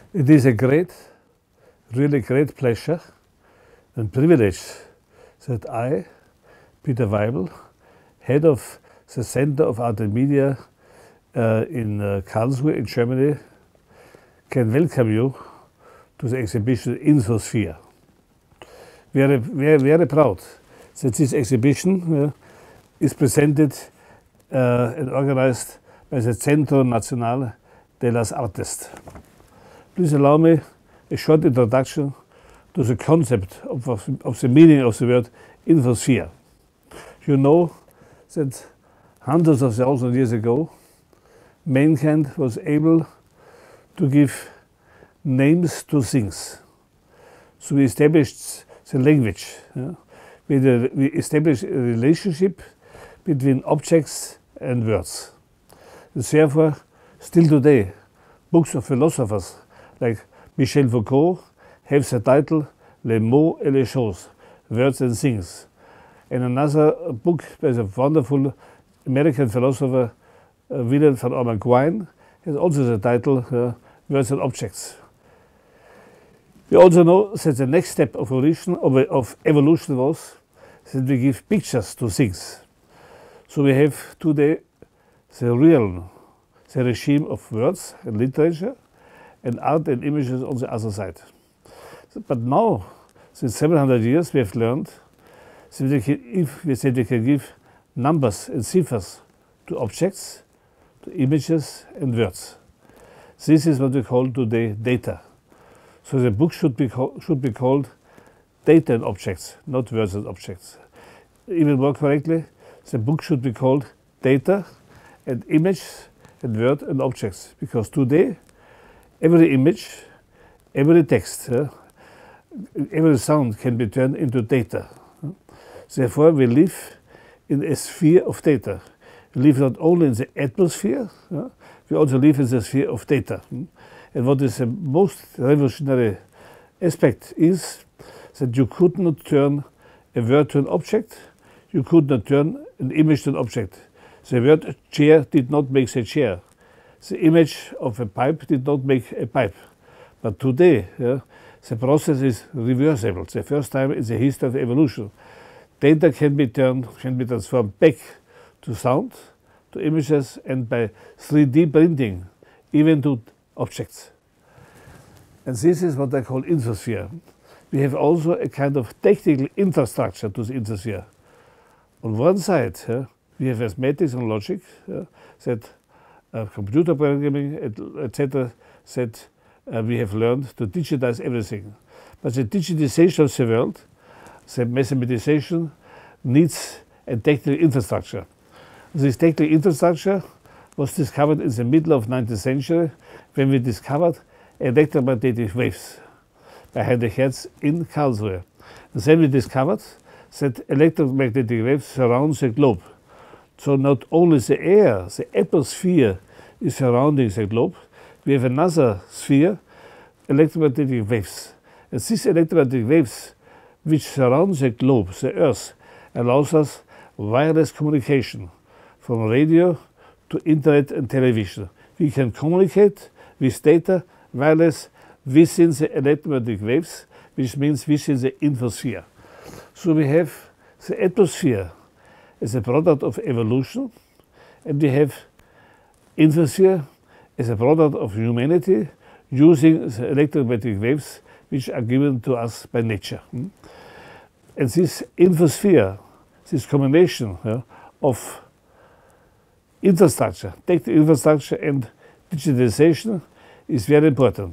It is a really great pleasure and privilege that I, Peter Weibel, head of the Center of Art and Media in Karlsruhe in Germany, can welcome you to the exhibition Infosphere. We are very proud that this exhibition is presented and organized by the Centro Nacional de las Artes. Please allow me a short introduction to the concept of the meaning of the word infosphere. You know that hundreds of thousands of years ago, mankind was able to give names to things. So we established the language. We established a relationship between objects and words. And therefore, still today, books of philosophers like Michel Foucault have the title Les mots et les choses, words and things. And another book by the wonderful American philosopher Wilhelm von Orman Quine has also the title Words and Objects. We also know that the next step of evolution was that we give pictures to things. So we have today the regime of words and literature and art and images on the other side. But now, since 700 years, we have learned that we can give numbers and ciphers to objects, to images and words. This is what we call today data. So the book should be called Data and Objects, not Words and Objects. Even more correctly, the book should be called Data and Image and Word and Objects, because today every image, every text, every sound can be turned into data. Therefore, we live in a sphere of data. We live not only in the atmosphere, we also live in the sphere of data. And what is the most revolutionary aspect is that you could not turn a word to an object, you could not turn an image to an object. The word chair did not make the chair. The image of a pipe did not make a pipe. But today, the process is reversible. The first time in the history of evolution. Data can be transformed back to sound, to images, and by 3D printing, even to objects. And this is what I call infosphere. We have also a kind of technical infrastructure to the infosphere. On one side, we have mathematics and logic, that computer programming, etc., that we have learned to digitize everything. But the digitization of the world, the mathematization, needs a technical infrastructure. This technical infrastructure was discovered in the middle of the 19th century when we discovered electromagnetic waves by Heinrich Hertz in Karlsruhe. And then we discovered that electromagnetic waves surround the globe. So not only the air, the atmosphere is surrounding the globe, we have another sphere, electromagnetic waves. And these electromagnetic waves, which surround the globe, the Earth, allows us wireless communication from radio to internet and television. We can communicate with data wireless within the electromagnetic waves, which means within the infosphere. So we have the atmosphere as a product of evolution, and we have infosphere as a product of humanity using the electromagnetic waves which are given to us by nature. And this infosphere, this combination of infrastructure, technical infrastructure and digitalization is very important.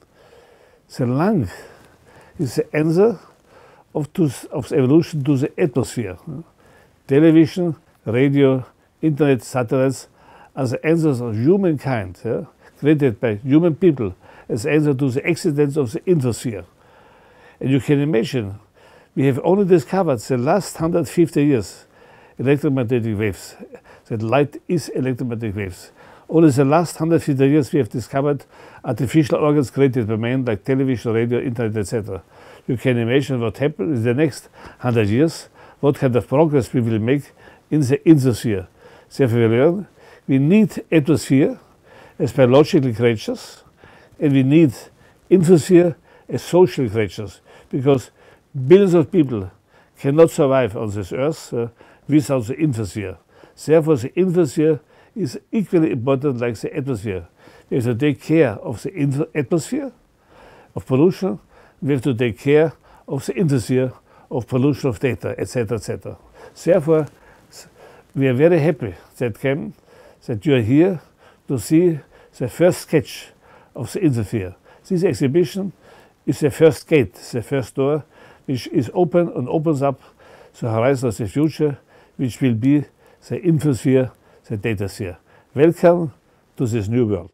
The lung is the answer of evolution to the atmosphere. Television, radio, internet, satellites are the answers of humankind, created by human people as answer to the accidents of the infosphere. And you can imagine, we have only discovered the last 150 years electromagnetic waves, that light is electromagnetic waves. Only the last 150 years we have discovered artificial organs created by man like television, radio, internet, etc. You can imagine what happens in the next 100 years, what kind of progress we will make in the infosphere. Therefore we learn we need atmosphere as biological creatures, and we need Infosphere as social creatures, because billions of people cannot survive on this earth without the infosphere. Therefore, the infosphere is equally important like the atmosphere. We have to take care of the atmosphere of pollution. We have to take care of the infosphere of pollution of data, etc., etc. Therefore, we are very happy that you are here to see the first sketch of the infosphere. This exhibition is the first gate, the first door, which is open and opens up the horizon of the future, which will be the infosphere, the datasphere. Welcome to this new world.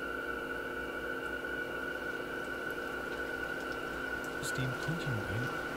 Aus dem kontinuierlichen